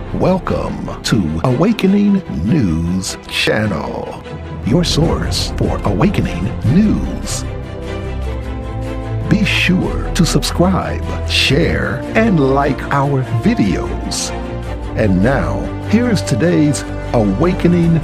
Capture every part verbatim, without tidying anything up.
Welcome to Awakening News Channel, your source for awakening news. Be sure to subscribe, share, and like our videos. And now, here's today's Awakening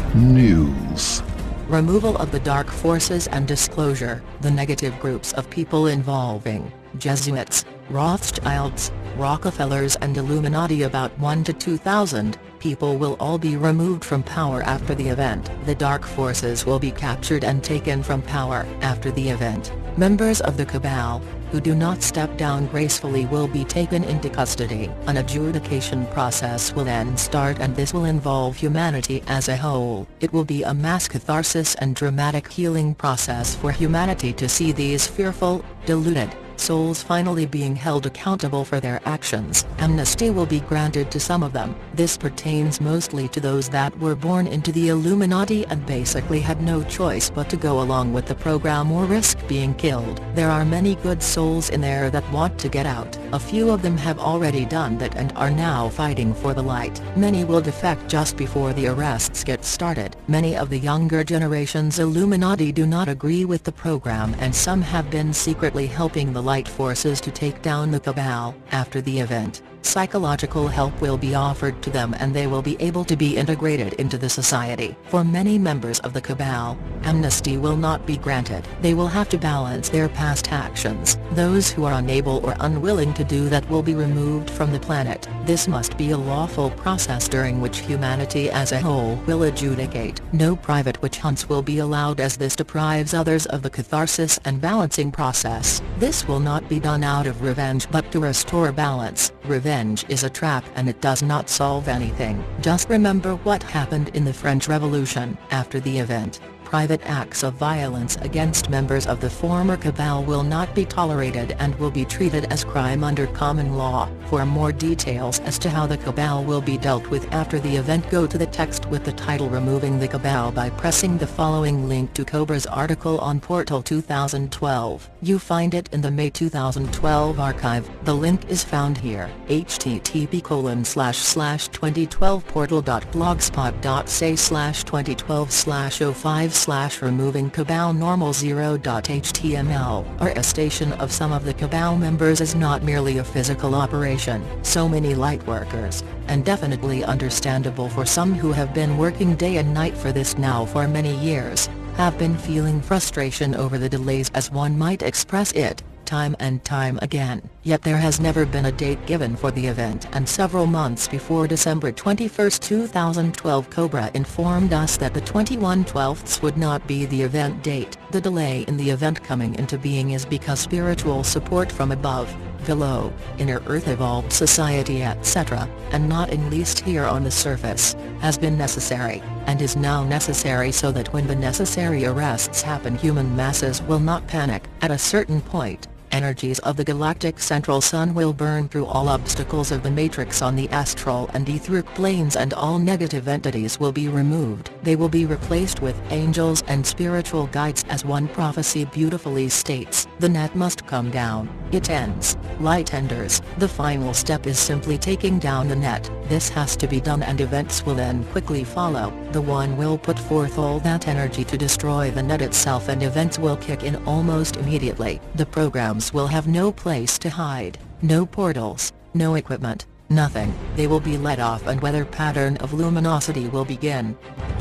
News. Removal of the dark forces and disclosure, the negative groups of people involving Jesuits, Rothschilds, Rockefellers and Illuminati. About one to two thousand people will all be removed from power after the event. The dark forces will be captured and taken from power after the event. Members of the cabal, who do not step down gracefully, will be taken into custody. An adjudication process will then start, and this will involve humanity as a whole. It will be a mass catharsis and dramatic healing process for humanity to see these fearful, deluded souls finally being held accountable for their actions. Amnesty will be granted to some of them. This pertains mostly to those that were born into the Illuminati and basically had no choice but to go along with the program or risk being killed. There are many good souls in there that want to get out. A few of them have already done that and are now fighting for the light. Many will defect just before the arrests get started. Many of the younger generation's Illuminati do not agree with the program, and some have been secretly helping the light forces to take down the cabal. After the event, psychological help will be offered to them and they will be able to be integrated into the society. For many members of the cabal, amnesty will not be granted. They will have to balance their past actions. Those who are unable or unwilling to do that will be removed from the planet. This must be a lawful process during which humanity as a whole will adjudicate. No private witch hunts will be allowed, as this deprives others of the catharsis and balancing process. This will not be done out of revenge but to restore balance. Revenge is a trap and it does not solve anything. Just remember what happened in the French Revolution. After the event, private acts of violence against members of the former cabal will not be tolerated and will be treated as crime under common law. For more details as to how the cabal will be dealt with after the event, go to the text with the title "Removing the Cabal" by pressing the following link to Cobra's article on Portal two thousand twelve. You find it in the May two thousand twelve archive. The link is found here. H T T P colon slash slash twenty twelve portal dot blogspot dot c slash twenty twelve slash oh five slash removing cabal normal zero dot h t m l. Arrestation of some of the cabal members is not merely a physical operation. So many light workers, and definitely understandable for some who have been working day and night for this now for many years, have been feeling frustration over the delays, as one might express it, time and time again. Yet there has never been a date given for the event, and several months before December twenty-first two thousand twelve Cobra informed us that the twenty-one twelfths would not be the event date. The delay in the event coming into being is because spiritual support from above, below, inner earth, evolved society et cetera, and not in least here on the surface, has been necessary, and is now necessary, so that when the necessary arrests happen, human masses will not panic. At a certain point, energies of the galactic central sun will burn through all obstacles of the matrix on the astral and etheric planes, and all negative entities will be removed. They will be replaced with angels and spiritual guides, as one prophecy beautifully states. The net must come down. It ends. Light enters. The final step is simply taking down the net. This has to be done, and events will then quickly follow. The one will put forth all that energy to destroy the net itself, and events will kick in almost immediately. The programs will have no place to hide, no portals, no equipment, nothing. They will be let off, and weather pattern of luminosity will begin.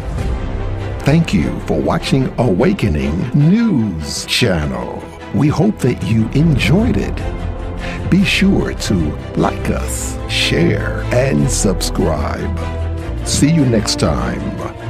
Thank you for watching Awakening News Channel. We hope that you enjoyed it. Be sure to like us, share, and subscribe. See you next time.